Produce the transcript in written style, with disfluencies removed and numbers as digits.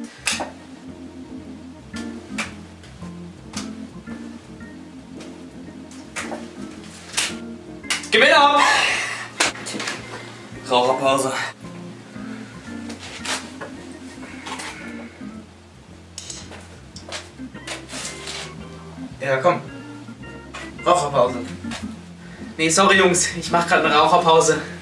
Gewinner! Raucherpause. Ja, komm. Raucherpause. Nee, sorry Jungs, ich mach grad eine Raucherpause.